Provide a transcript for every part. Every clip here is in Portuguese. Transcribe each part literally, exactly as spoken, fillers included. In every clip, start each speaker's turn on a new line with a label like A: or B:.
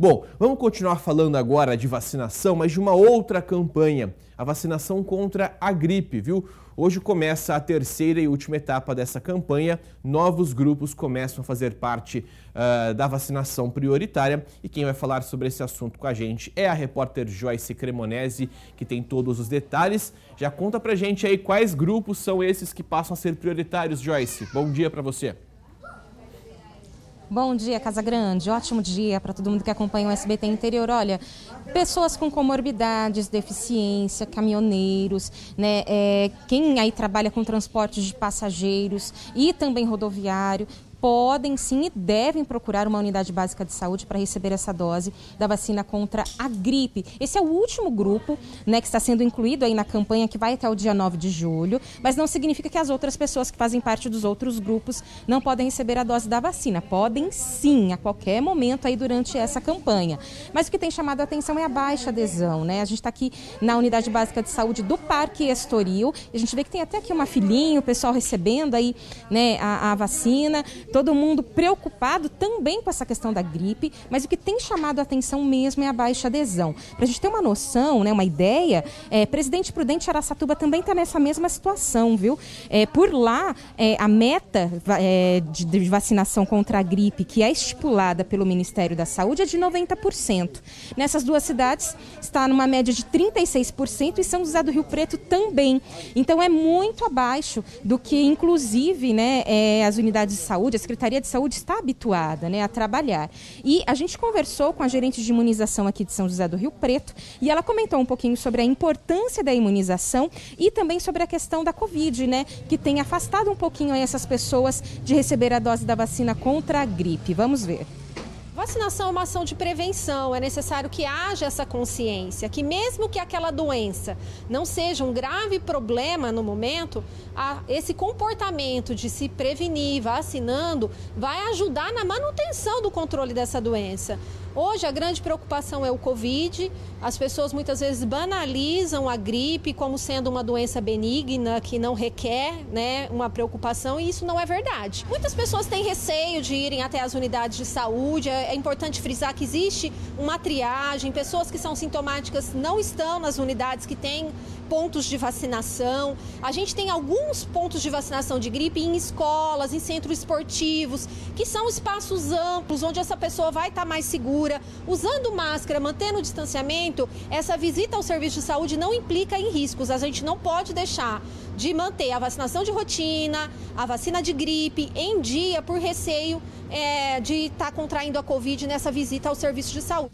A: Bom, vamos continuar falando agora de vacinação, mas de uma outra campanha, a vacinação contra a gripe, viu? Hoje começa a terceira e última etapa dessa campanha. Novos grupos começam a fazer parte uh, da vacinação prioritária. E quem vai falar sobre esse assunto com a gente é a repórter Joyce Cremonesi, que tem todos os detalhes. Já conta pra gente aí quais grupos são esses que passam a ser prioritários, Joyce. Bom dia pra você.
B: Bom dia, Casa Grande. Ótimo dia para todo mundo que acompanha o S B T Interior. Olha, pessoas com comorbidades, deficiência, caminhoneiros, né, é, quem aí trabalha com transporte de passageiros e também rodoviário, podem sim e devem procurar uma unidade básica de saúde para receber essa dose da vacina contra a gripe. Esse é o último grupo, né, que está sendo incluído aí na campanha que vai até o dia nove de julho, mas não significa que as outras pessoas que fazem parte dos outros grupos não podem receber a dose da vacina. Podem sim, a qualquer momento aí durante essa campanha. Mas o que tem chamado a atenção é a baixa adesão, né? A gente está aqui na unidade básica de saúde do Parque Estoril, e a gente vê que tem até aqui uma filinha, o pessoal recebendo aí, né, a, a vacina. Todo mundo preocupado também com essa questão da gripe, mas o que tem chamado a atenção mesmo é a baixa adesão. Para a gente ter uma noção, né, uma ideia, é, Presidente Prudente Araçatuba também está nessa mesma situação, viu? É, por lá, é, a meta é, de, de vacinação contra a gripe, que é estipulada pelo Ministério da Saúde, é de noventa por cento. Nessas duas cidades está numa média de trinta e seis por cento e São José do Rio Preto também. Então é muito abaixo do que, inclusive, né, é, as unidades de saúde, a Secretaria de Saúde está habituada, né, a trabalhar. E a gente conversou com a gerente de imunização aqui de São José do Rio Preto e ela comentou um pouquinho sobre a importância da imunização e também sobre a questão da Covid, né, que tem afastado um pouquinho aí essas pessoas de receber a dose da vacina contra a gripe. Vamos ver.
C: Vacinação é uma ação de prevenção, é necessário que haja essa consciência, que mesmo que aquela doença não seja um grave problema no momento, esse comportamento de se prevenir vacinando vai ajudar na manutenção do controle dessa doença. Hoje a grande preocupação é o Covid, as pessoas muitas vezes banalizam a gripe como sendo uma doença benigna que não requer, né, uma preocupação, e isso não é verdade. Muitas pessoas têm receio de irem até as unidades de saúde, é importante frisar que existe uma triagem, pessoas que são sintomáticas não estão nas unidades que têm pontos de vacinação. A gente tem alguns pontos de vacinação de gripe em escolas, em centros esportivos, que são espaços amplos, onde essa pessoa vai estar mais segura. Usando máscara, mantendo o distanciamento, essa visita ao serviço de saúde não implica em riscos. A gente não pode deixar de manter a vacinação de rotina, a vacina de gripe em dia por receio é, de estar contraindo a Covid nessa visita ao serviço de saúde.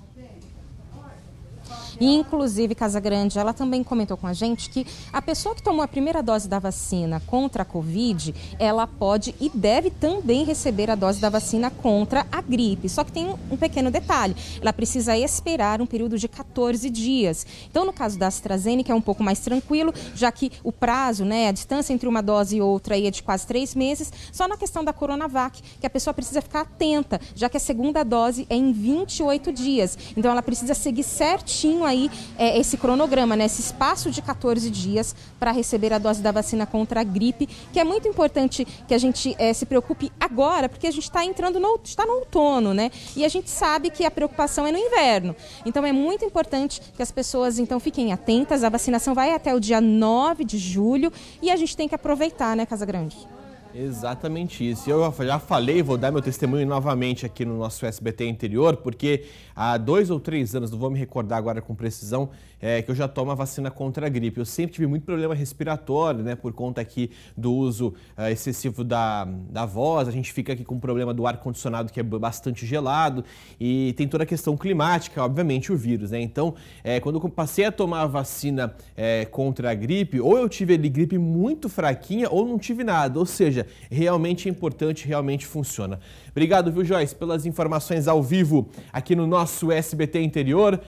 B: E, inclusive, Casa Grande, ela também comentou com a gente que a pessoa que tomou a primeira dose da vacina contra a Covid, ela pode e deve também receber a dose da vacina contra a gripe. Só que tem um pequeno detalhe, ela precisa esperar um período de quatorze dias. Então, no caso da AstraZeneca, é um pouco mais tranquilo, já que o prazo, né, a distância entre uma dose e outra aí é de quase três meses. Só na questão da Coronavac, que a pessoa precisa ficar atenta, já que a segunda dose é em vinte e oito dias. Então, ela precisa seguir certinho aí é, esse cronograma, né, esse espaço de quatorze dias para receber a dose da vacina contra a gripe, que é muito importante que a gente é, se preocupe agora, porque a gente está entrando no, está no outono, né? E a gente sabe que a preocupação é no inverno. Então é muito importante que as pessoas então fiquem atentas. A vacinação vai até o dia nove de julho e a gente tem que aproveitar, né, Casa Grande?
A: Exatamente isso. Eu já falei, vou dar meu testemunho novamente aqui no nosso S B T Interior, porque há dois ou três anos, não vou me recordar agora com precisão, é, que eu já tomo a vacina contra a gripe. Eu sempre tive muito problema respiratório, né, por conta aqui do uso uh, excessivo da, da voz. A gente fica aqui com o problema do ar-condicionado, que é bastante gelado, e tem toda a questão climática, obviamente, o vírus, né? Então, é, quando eu passei a tomar a vacina é, contra a gripe, ou eu tive ali gripe muito fraquinha, ou não tive nada, ou seja, realmente é importante, realmente funciona. Obrigado, viu, Joyce, pelas informações ao vivo aqui no nosso S B T Interior.